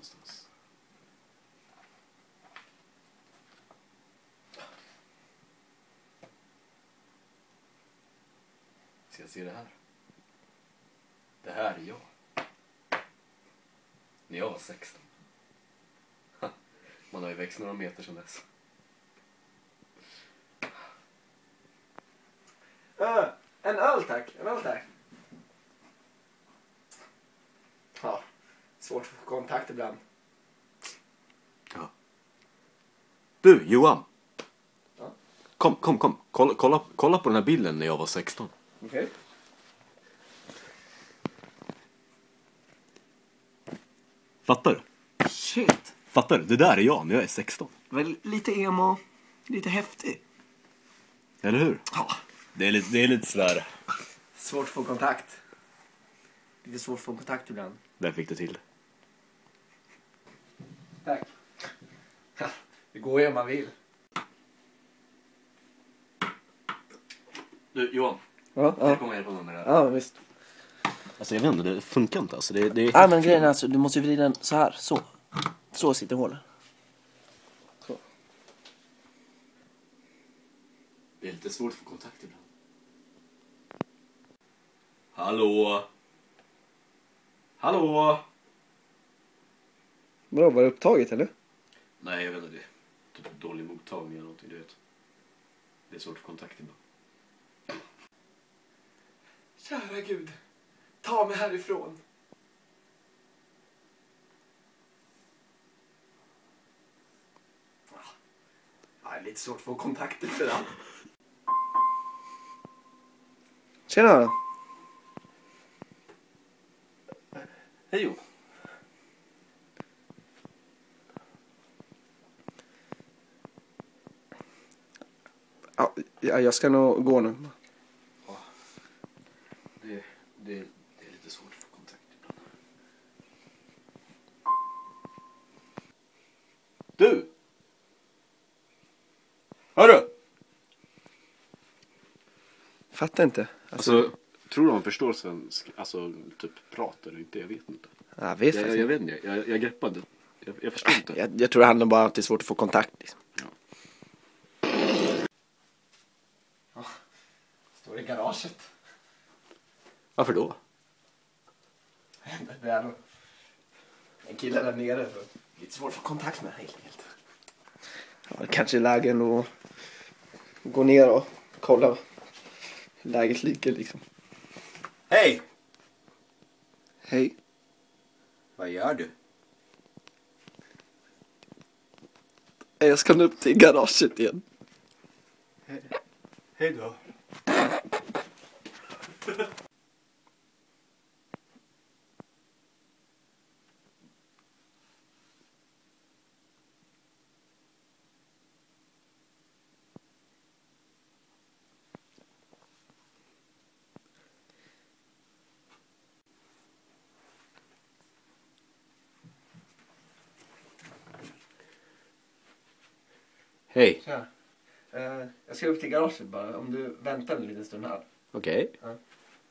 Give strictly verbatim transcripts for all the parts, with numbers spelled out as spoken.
någonstans. Ska jag se det här? Det här är jag. När jag var sexton. Man har ju växt några meter sedan dess. Uh, en öl tack, en öl tack. Ja, svårt att få kontakt ibland. Ja. Du, Johan. Ja. Kom, kom, kom. Kolla, kolla, kolla på den här bilden när jag var sexton. Okej. Okay. Fattar du? Shit. Fattar du? Det där är jag när jag är sexton. Väl lite emo, lite häftig. Eller hur? Ja. Det är lite, det är lite sådär. Svårt att få kontakt. Lite svårt att få kontakt ibland. Där fick du till det. Tack. Det går ju om man vill. Du, Johan. Ja, Jag kommer hjälpa mig med det här. Ja, visst. Alltså jag vet inte, det funkar inte. Alltså, det, det är Ja, men grejen är alltså, du måste ju vrida den så här. Så. Så sitter hålen. Så. Det är lite svårt att få kontakt ibland. Hallå? Hallå? Bra, var det upptaget eller? Nej, jag vet inte. Det är typ dålig mottagning eller någonting, du vet. Det är svårt att få kontakt ibland. Kära Gud, ta mig härifrån. Ja, det är lite svårt att få kontakt efter det. Tjena. Hej Johan. Ja, jag ska nog gå nu. Ja. Det, det, det är lite svårt att få kontakt ibland. Du! Hörru! Fattar inte. Alltså, tror du han förstår svensk? Alltså, typ pratar du inte? Jag vet inte. Jag vet Jag, jag, jag vet inte. Jag, jag greppade. Jag, jag förstår inte. Jag, jag tror det handlar bara om att det är svårt att få kontakt. Liksom. Ja. Oh, står i garaget. Varför då? Det är nog en kille där nere. Så lite svårt att få kontakt med helt enkelt. Ja, det kanske är läge att gå ner och kolla hur läget ligger liksom. Hej! Hej. Vad gör du? Jag ska nu upp till garaget igen. He Hej då. Hej. Tja. Uh, jag ska upp till garaget bara. Om du väntar en liten stund här. Okej. Okay. Ja.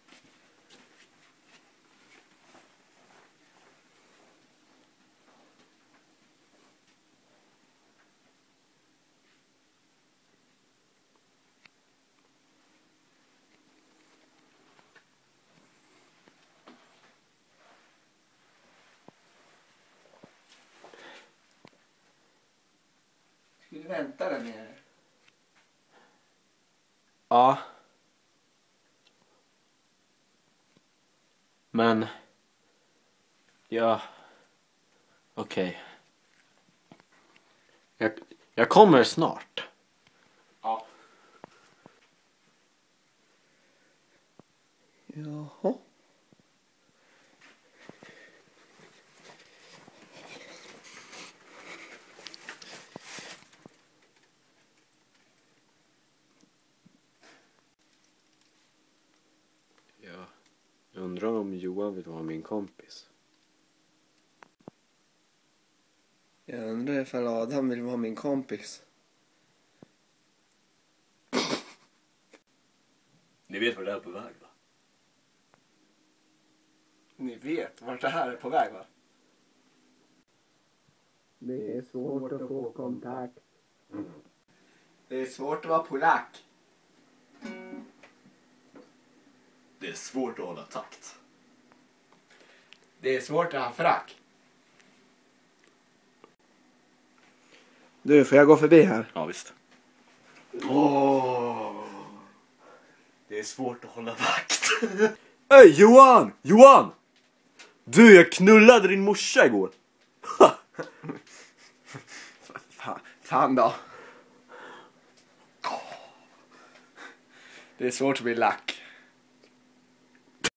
Ska du vänta där nere? Ja. Men... Ja... Okej. Okay. Jag, jag kommer snart. Ja. Jaha. Jag undrar om Johan vill vara min kompis. Jag undrar ifall Adam vill vara min kompis. Ni vet var det är på väg, va? Ni vet vart det här är på väg, va? Det är svårt att få kontakt. Det är svårt att vara polack. Det är svårt att hålla takt. Det är svårt att ha frack. Du, får jag gå förbi här? Ja, visst. Åh! Det är svårt att hålla vakt. Hej, Johan! Johan! Du, jag knullade din morsa igår. Fan, fan då. Det är svårt att bli lack.